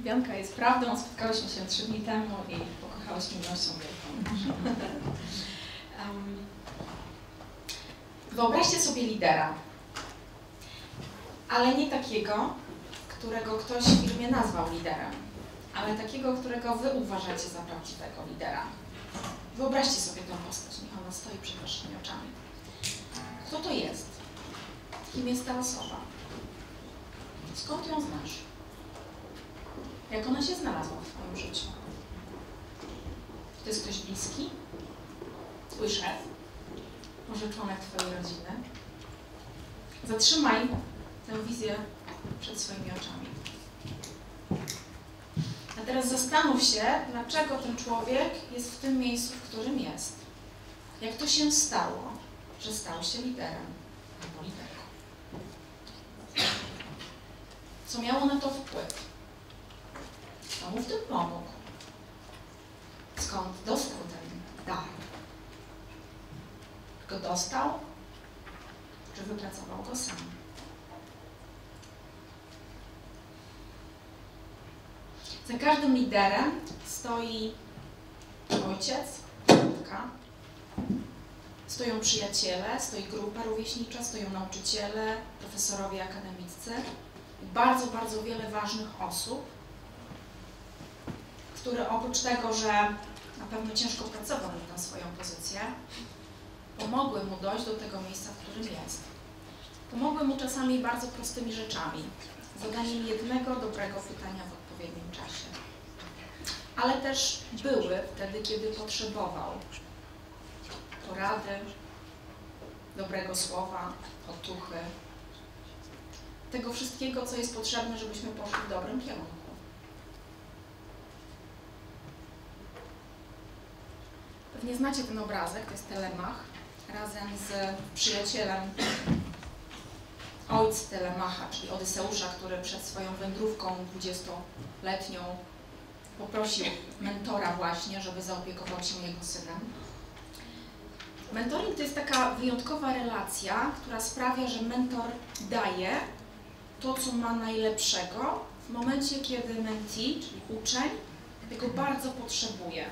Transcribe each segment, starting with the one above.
Bianka jest prawdą, spotkałyśmy się 3 dni temu i pokochałyśmy miłością wielką. Wyobraźcie sobie lidera, ale nie takiego, którego ktoś w firmie nazwał liderem, ale takiego, którego wy uważacie za prawdziwego lidera. Wyobraźcie sobie tę postać, niech ona stoi przed waszymi oczami. Kto to jest? Kim jest ta osoba? Skąd ją znasz? Jak ona się znalazła w twoim życiu? To jest ktoś bliski? Twój szef? Może członek twojej rodziny? Zatrzymaj tę wizję przed swoimi oczami. A teraz zastanów się, dlaczego ten człowiek jest w tym miejscu, w którym jest. Jak to się stało, że stał się liderem albo liderką? Co miało na to wpływ? Kto mu w tym pomógł? Skąd dostał ten dar? Go dostał? Czy wypracował go sam? Za każdym liderem stoi ojciec, matka, stoją przyjaciele, stoi grupa rówieśnicza, stoją nauczyciele, profesorowie akademiccy i bardzo, bardzo wiele ważnych osób, które oprócz tego, że na pewno ciężko pracował na tę swoją pozycję, pomogły mu dojść do tego miejsca, w którym jest. Pomogły mu czasami bardzo prostymi rzeczami, zadaniem jednego dobrego pytania w odpowiednim czasie. Ale też były wtedy, kiedy potrzebował porady, dobrego słowa, otuchy, tego wszystkiego, co jest potrzebne, żebyśmy poszli w dobrym kierunku. Pewnie znacie ten obrazek, to jest Telemach, razem z przyjacielem ojca Telemacha, czyli Odyseusza, który przed swoją wędrówką 20-letnią poprosił mentora właśnie, żeby zaopiekował się jego synem. Mentoring to jest taka wyjątkowa relacja, która sprawia, że mentor daje to, co ma najlepszego w momencie, kiedy mentee, czyli uczeń, tego bardzo potrzebuje.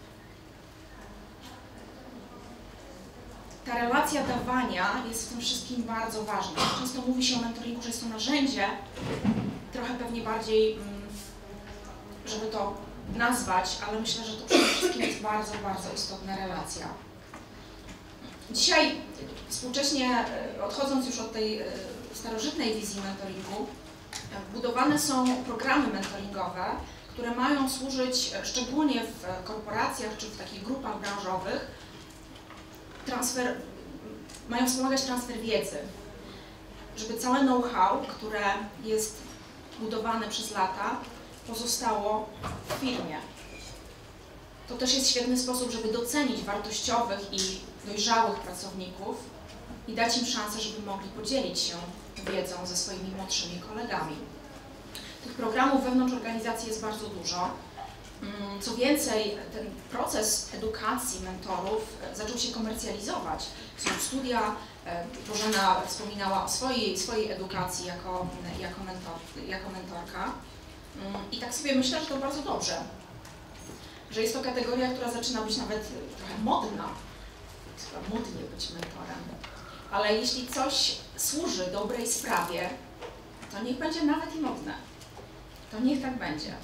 Ta relacja dawania jest w tym wszystkim bardzo ważna. Często mówi się o mentoringu, że jest to narzędzie, trochę pewnie bardziej, żeby to nazwać, ale myślę, że to przede wszystkim jest bardzo, bardzo istotna relacja. Dzisiaj współcześnie, odchodząc już od tej starożytnej wizji mentoringu, budowane są programy mentoringowe, które mają służyć szczególnie w korporacjach czy w takich grupach branżowych, mają wspomagać transfer wiedzy, żeby całe know-how, które jest budowane przez lata, pozostało w firmie. To też jest świetny sposób, żeby docenić wartościowych i dojrzałych pracowników i dać im szansę, żeby mogli podzielić się wiedzą ze swoimi młodszymi kolegami. Tych programów wewnątrz organizacji jest bardzo dużo. Co więcej, ten proces edukacji mentorów zaczął się komercjalizować. Są studia, Bożena wspominała o swojej edukacji jako mentorka. I tak sobie myślę, że to bardzo dobrze, że jest to kategoria, która zaczyna być nawet trochę modna. Trzeba modnie być mentorem. Ale jeśli coś służy dobrej sprawie, to niech będzie nawet i modne. To niech tak będzie.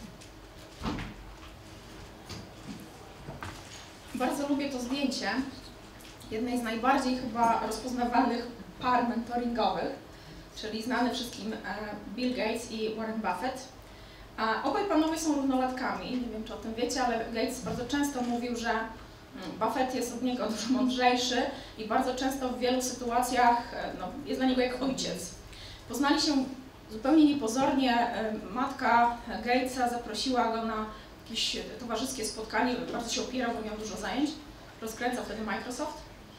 Bardzo lubię to zdjęcie jednej z najbardziej chyba rozpoznawalnych par mentoringowych, czyli znany wszystkim Bill Gates i Warren Buffett. Obaj panowie są równolatkami, nie wiem czy o tym wiecie, ale Gates bardzo często mówił, że Buffett jest od niego dużo mądrzejszy i bardzo często w wielu sytuacjach jest dla niego jak ojciec. Poznali się zupełnie niepozornie, matka Gatesa zaprosiła go na jakieś towarzyskie spotkanie, bardzo się opierał, bo miał dużo zajęć, rozkręcał wtedy Microsoft.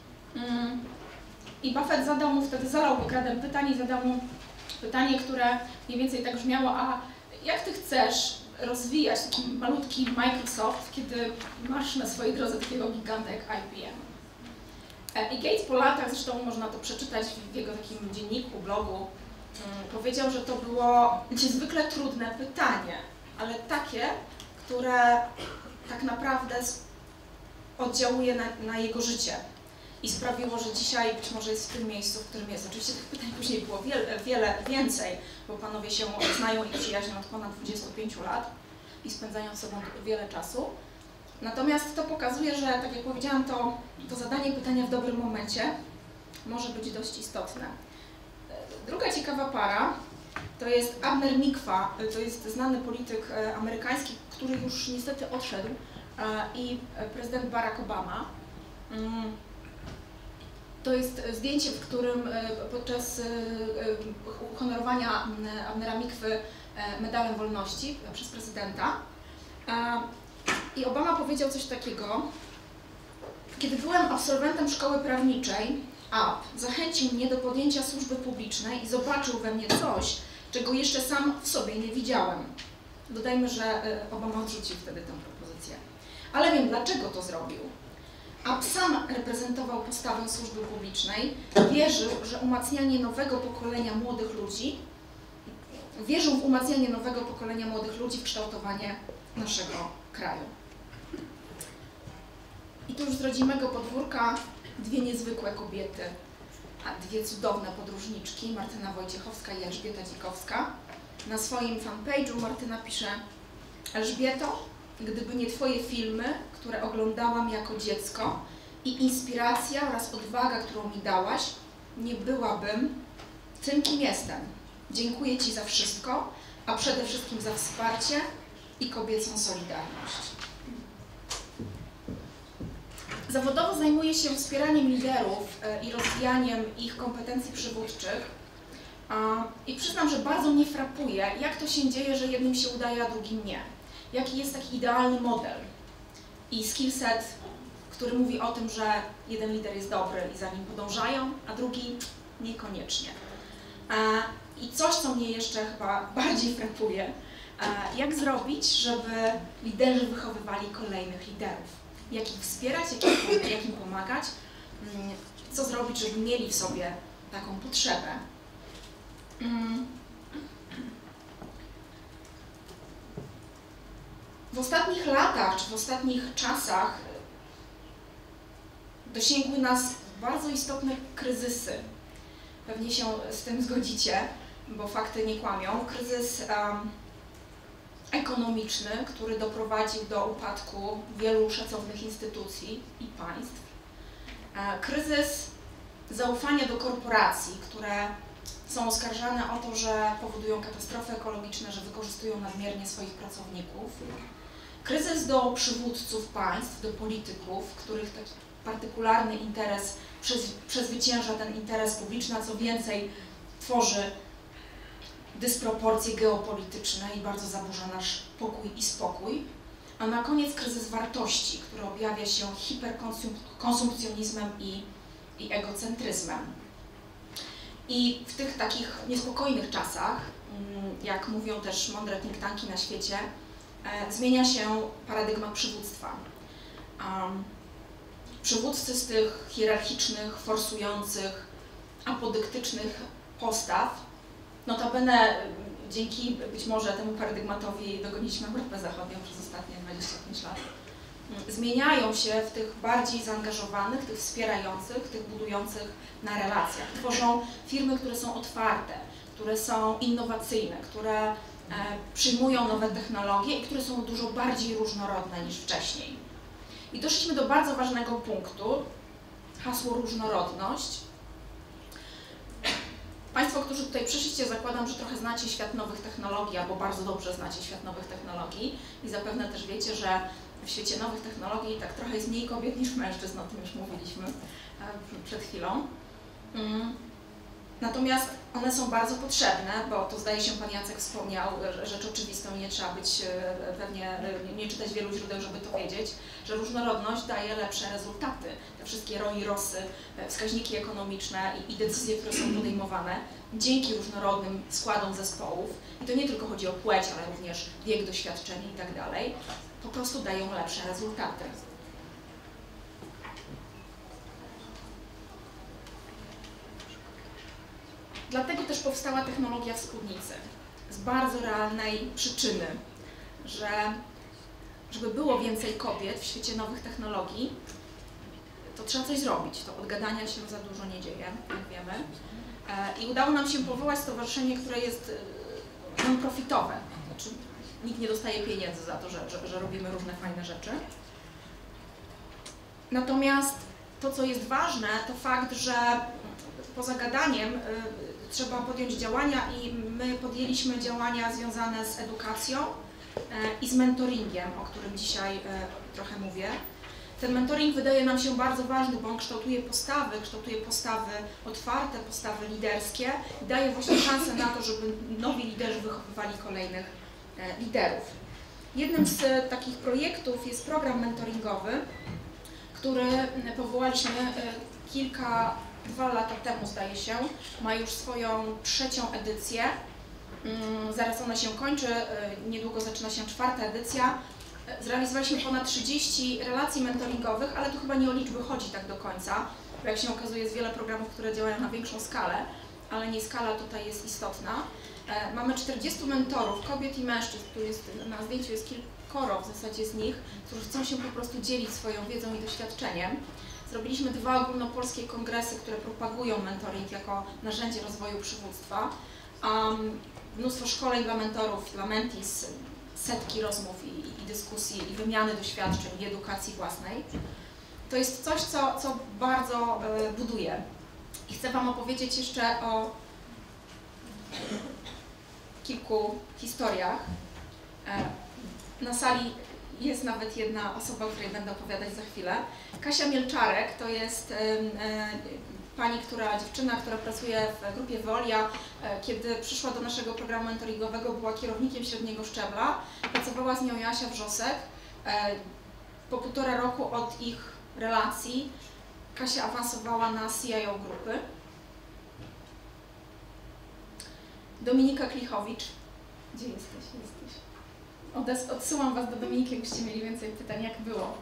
I Buffett zadał mu wtedy, zalał go gradem pytań i zadał mu pytanie, które mniej więcej tak brzmiało: a jak ty chcesz rozwijać taki malutki Microsoft, kiedy masz na swojej drodze takiego giganta jak IBM? I Gates po latach, zresztą można to przeczytać w jego takim dzienniku, blogu, powiedział, że to było niezwykle trudne pytanie, ale takie, które tak naprawdę oddziałuje na jego życie i sprawiło, że dzisiaj być może jest w tym miejscu, w którym jest. Oczywiście tych pytań później było wiele więcej, bo panowie się znają i przyjaźnią od ponad 25 lat i spędzają z sobą wiele czasu. Natomiast to pokazuje, że, tak jak powiedziałam, to zadanie pytania w dobrym momencie może być dość istotne. Druga ciekawa para to jest Abner Mikva, to jest znany polityk amerykański, który już niestety odszedł, i prezydent Barack Obama. To jest zdjęcie, w którym podczas uhonorowania Abnera Mikwy medalem wolności przez prezydenta. I Obama powiedział coś takiego: kiedy byłem absolwentem szkoły prawniczej, Ab zachęcił mnie do podjęcia służby publicznej i zobaczył we mnie coś, czego jeszcze sam w sobie nie widziałem. Dodajmy, że Obama odrzucił wtedy tę propozycję. Ale wiem, dlaczego to zrobił. Ab sam reprezentował postawę służby publicznej, wierzył, że umacnianie nowego pokolenia młodych ludzi, wierzył w umacnianie nowego pokolenia młodych ludzi w kształtowanie naszego kraju. I tu już z rodzimego podwórka dwie niezwykłe kobiety, a dwie cudowne podróżniczki, Martyna Wojciechowska i Elżbieta Dzikowska. Na swoim fanpage'u Martyna pisze: Elżbieto, gdyby nie Twoje filmy, które oglądałam jako dziecko, i inspiracja oraz odwaga, którą mi dałaś, nie byłabym tym, kim jestem. Dziękuję Ci za wszystko, a przede wszystkim za wsparcie i kobiecą solidarność. Zawodowo zajmuję się wspieraniem liderów i rozwijaniem ich kompetencji przywódczych. I przyznam, że bardzo mnie frapuje, jak to się dzieje, że jednym się udaje, a drugim nie. Jaki jest taki idealny model i skillset, który mówi o tym, że jeden lider jest dobry i za nim podążają, a drugi niekoniecznie. I coś, co mnie jeszcze chyba bardziej frapuje, jak zrobić, żeby liderzy wychowywali kolejnych liderów. Jak ich wspierać, jak im pomagać, co zrobić, żeby mieli w sobie taką potrzebę. W ostatnich latach, czy w ostatnich czasach dosięgły nas bardzo istotne kryzysy. Pewnie się z tym zgodzicie, bo fakty nie kłamią. Kryzys ekonomiczny, który doprowadził do upadku wielu szacownych instytucji i państw. Kryzys zaufania do korporacji, które są oskarżane o to, że powodują katastrofy ekologiczne, że wykorzystują nadmiernie swoich pracowników. Kryzys do przywódców państw, do polityków, których taki partykularny interes przezwycięża ten interes publiczny, a co więcej tworzy dysproporcje geopolityczne i bardzo zaburza nasz pokój i spokój. A na koniec kryzys wartości, który objawia się hiperkonsumpcjonizmem i egocentryzmem. I w tych takich niespokojnych czasach, jak mówią też mądre think tanki na świecie, zmienia się paradygmat przywództwa. Przywódcy z tych hierarchicznych, forsujących, apodyktycznych postaw, notabene dzięki być może temu paradygmatowi dogoniliśmy Europę Zachodnią przez ostatnie 25 lat, zmieniają się w tych bardziej zaangażowanych, tych wspierających, tych budujących na relacjach. Tworzą firmy, które są otwarte, które są innowacyjne, które przyjmują nowe technologie i które są dużo bardziej różnorodne niż wcześniej. I doszliśmy do bardzo ważnego punktu, hasło różnorodność. Państwo, którzy tutaj przyszliście, zakładam, że trochę znacie świat nowych technologii, albo bardzo dobrze znacie świat nowych technologii i zapewne też wiecie, że w świecie nowych technologii tak trochę jest mniej kobiet niż mężczyzn, o tym już mówiliśmy przed chwilą. Natomiast one są bardzo potrzebne, bo to zdaje się Pan Jacek wspomniał, rzecz oczywistą, nie trzeba być pewnie, nie czytać wielu źródeł, żeby to wiedzieć, że różnorodność daje lepsze rezultaty. Te wszystkie ROI-ROSy, wskaźniki ekonomiczne i decyzje, które są podejmowane dzięki różnorodnym składom zespołów, i to nie tylko chodzi o płeć, ale również wiek, doświadczenie i tak dalej, po prostu dają lepsze rezultaty. Dlatego też powstała technologia w spódnicy. Z bardzo realnej przyczyny. że żeby było więcej kobiet w świecie nowych technologii, to trzeba coś zrobić. To od gadania się za dużo nie dzieje, jak wiemy. I udało nam się powołać stowarzyszenie, które jest non-profitowe. Znaczy, nikt nie dostaje pieniędzy za to, że robimy różne fajne rzeczy. Natomiast to, co jest ważne, to fakt, że poza gadaniem trzeba podjąć działania i my podjęliśmy działania związane z edukacją i z mentoringiem, o którym dzisiaj trochę mówię. Ten mentoring wydaje nam się bardzo ważny, bo on kształtuje postawy otwarte, postawy liderskie i daje właśnie szansę na to, żeby nowi liderzy wychowywali kolejnych liderów. Jednym z takich projektów jest program mentoringowy, który powołaliśmy 2 lata temu, zdaje się. Ma już swoją 3. edycję. Zaraz ona się kończy, niedługo zaczyna się 4. edycja. Zrealizowaliśmy ponad 30 relacji mentoringowych, ale tu chyba nie o liczby chodzi tak do końca, bo jak się okazuje jest wiele programów, które działają na większą skalę, ale nie skala tutaj jest istotna. Mamy 40 mentorów, kobiet i mężczyzn, tu jest, na zdjęciu jest kilkoro w zasadzie z nich, którzy chcą się po prostu dzielić swoją wiedzą i doświadczeniem. Zrobiliśmy 2 ogólnopolskie kongresy, które propagują mentoring jako narzędzie rozwoju przywództwa. Mnóstwo szkoleń dla mentorów, dla mentees, setki rozmów i dyskusji, i wymiany doświadczeń, i edukacji własnej. To jest coś, co bardzo buduje. I chcę Wam opowiedzieć jeszcze o kilku historiach. Na sali jest nawet jedna osoba, o której będę opowiadać za chwilę. Kasia Mielczarek to jest dziewczyna, która pracuje w grupie Veolia. Kiedy przyszła do naszego programu mentoringowego, była kierownikiem średniego szczebla. Pracowała z nią Jasia Wrzosek. Po 1,5 roku od ich relacji Kasia awansowała na CIO grupy. Dominika Klichowicz. Gdzie jesteś? Odsyłam Was do Dominiki, jakbyście mieli więcej pytań, jak było.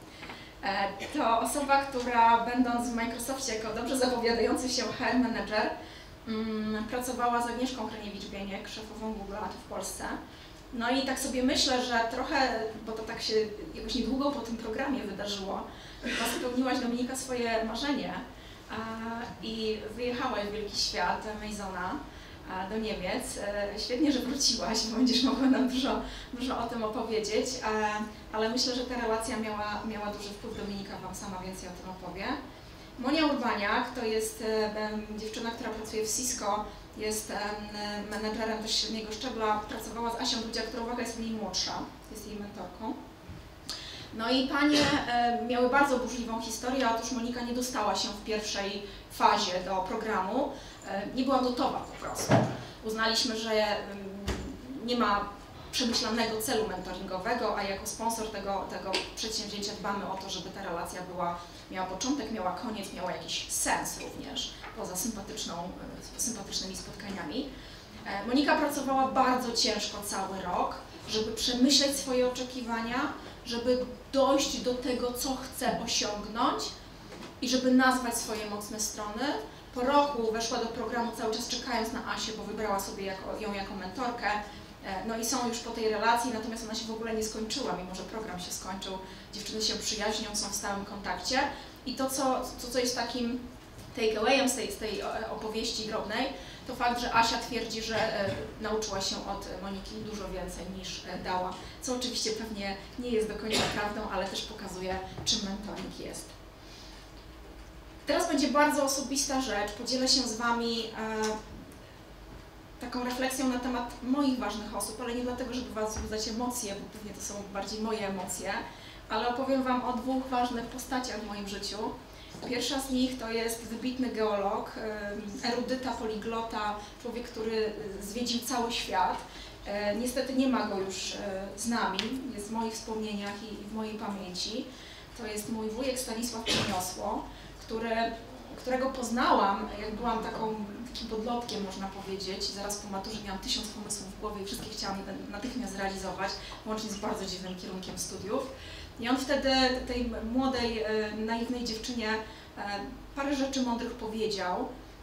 To osoba, która będąc w Microsoftie jako dobrze zapowiadający się HR manager, pracowała z Agnieszką Hryniewicz-Bieniek, szefową Google'a w Polsce. No i tak sobie myślę, że trochę, bo to tak się jakoś niedługo po tym programie wydarzyło, chyba spełniłaś, Dominika, swoje marzenie i wyjechałaś w wielki świat Amazona do Niemiec. Świetnie, że wróciłaś, bo będziesz mogła nam dużo o tym opowiedzieć, ale myślę, że ta relacja miała duży wpływ. Dominika Wam sama więcej o tym opowie. Monia Urbaniak to jest dziewczyna, która pracuje w Cisco, jest menedżerem też średniego szczebla, pracowała z Asią Dudziak, która, uwaga, jest mniej młodsza, jest jej mentorką. No i panie miały bardzo burzliwą historię. Otóż Monika nie dostała się w pierwszej fazie do programu, nie była gotowa po prostu. Uznaliśmy, że nie ma przemyślanego celu mentoringowego, a jako sponsor tego przedsięwzięcia dbamy o to, żeby ta relacja miała początek, miała koniec, miała jakiś sens również, poza sympatycznymi spotkaniami. Monika pracowała bardzo ciężko cały rok, żeby przemyśleć swoje oczekiwania, żeby dojść do tego, co chce osiągnąć i żeby nazwać swoje mocne strony. Po roku weszła do programu cały czas czekając na Asię, bo wybrała sobie ją jako mentorkę. No i są już po tej relacji, natomiast ona się w ogóle nie skończyła, mimo że program się skończył. Dziewczyny się przyjaźnią, są w stałym kontakcie. I to, co jest takim takeawayem z tej opowieści drobnej, to fakt, że Asia twierdzi, że nauczyła się od Moniki dużo więcej niż dała, co oczywiście pewnie nie jest do końca prawdą, ale też pokazuje, czym mentoring jest. Teraz będzie bardzo osobista rzecz. Podzielę się z Wami taką refleksją na temat moich ważnych osób, ale nie dlatego, żeby Was wzbudzać emocje, bo pewnie to są bardziej moje emocje, ale opowiem Wam o 2 ważnych postaciach w moim życiu. Pierwsza z nich to jest wybitny geolog, erudyta, poliglota, człowiek, który zwiedził cały świat. Niestety nie ma go już z nami, jest w moich wspomnieniach i w mojej pamięci. To jest mój wujek Stanisław Przeniosło, którego poznałam, jak byłam takim podlotkiem, można powiedzieć. Zaraz po maturze miałam 1000 pomysłów w głowie i wszystkie chciałam natychmiast zrealizować, łącznie z bardzo dziwnym kierunkiem studiów. I on wtedy tej młodej, naiwnej dziewczynie parę rzeczy mądrych powiedział,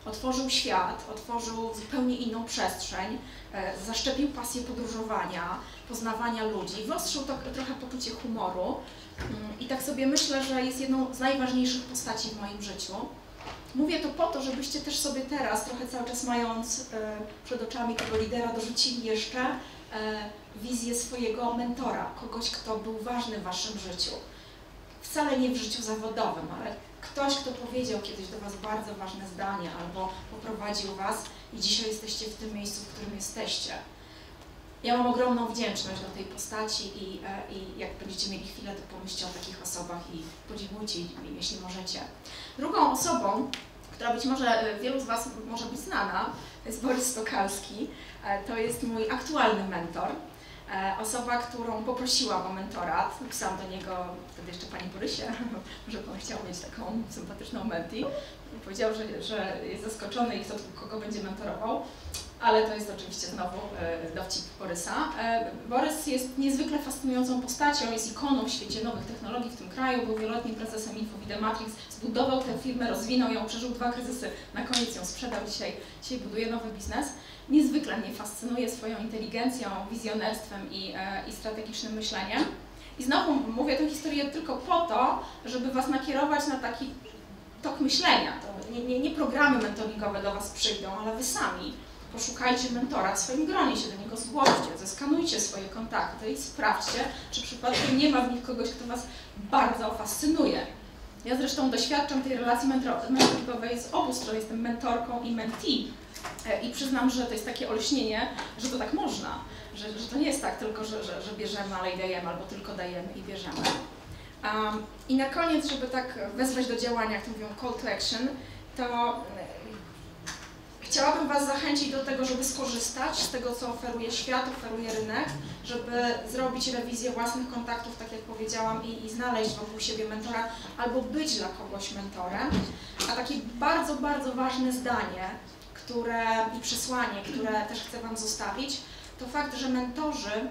otworzył świat, otworzył zupełnie inną przestrzeń, zaszczepił pasję podróżowania, poznawania ludzi, wyostrzył trochę poczucie humoru i tak sobie myślę, że jest jedną z najważniejszych postaci w moim życiu. Mówię to po to, żebyście też sobie teraz, trochę cały czas mając przed oczami tego lidera, dorzucili jeszcze wizję swojego mentora, kogoś, kto był ważny w waszym życiu. Wcale nie w życiu zawodowym, ale ktoś, kto powiedział kiedyś do was bardzo ważne zdanie albo poprowadził was i dzisiaj jesteście w tym miejscu, w którym jesteście. Ja mam ogromną wdzięczność do tej postaci i jak będziecie mieli chwilę, to pomyślcie o takich osobach i podziękujcie im, jeśli możecie. Drugą osobą, która być może wielu z was może być znana, to jest Borys Stokalski. To jest mój aktualny mentor. Osoba, którą poprosiłam o mentorat. Napisałam do niego wtedy jeszcze Panie Borysie, że Pan chciał mieć taką sympatyczną mentee. Powiedział, że jest zaskoczony i kogo będzie mentorował. Ale to jest oczywiście znowu dowcip Borysa. Borys jest niezwykle fascynującą postacią, jest ikoną w świecie nowych technologii w tym kraju, był wieloletnim prezesem Infovida Matrix, zbudował tę firmę, rozwinął ją, przeżył 2 kryzysy, na koniec ją sprzedał, dzisiaj buduje nowy biznes. Niezwykle mnie fascynuje swoją inteligencją, wizjonerstwem i strategicznym myśleniem. I znowu mówię tę historię tylko po to, żeby was nakierować na taki tok myślenia. To nie programy mentoringowe do was przyjdą, ale wy sami poszukajcie mentora w swoim gronie, się do niego zgłoście, zeskanujcie swoje kontakty i sprawdźcie, czy przypadkiem nie ma w nich kogoś, kto was bardzo fascynuje. Ja zresztą doświadczam tej relacji mentoringowej z obu stron, jestem mentorką i mentee i przyznam, że to jest takie olśnienie, że to tak można, że to nie jest tak tylko, że bierzemy, ale i dajemy, albo tylko dajemy i bierzemy. I na koniec, żeby tak wezwać do działania, jak to mówią call to action, to chciałabym was zachęcić do tego, żeby skorzystać z tego, co oferuje świat, oferuje rynek, żeby zrobić rewizję własnych kontaktów, tak jak powiedziałam, i znaleźć wokół siebie mentora, albo być dla kogoś mentorem. A takie bardzo, bardzo ważne zdanie i przesłanie, które też chcę wam zostawić, to fakt, że mentorzy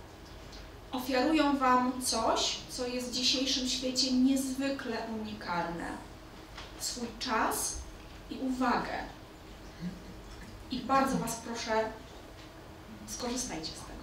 ofiarują wam coś, co jest w dzisiejszym świecie niezwykle unikalne. Swój czas i uwagę. I bardzo was proszę, skorzystajcie z tego.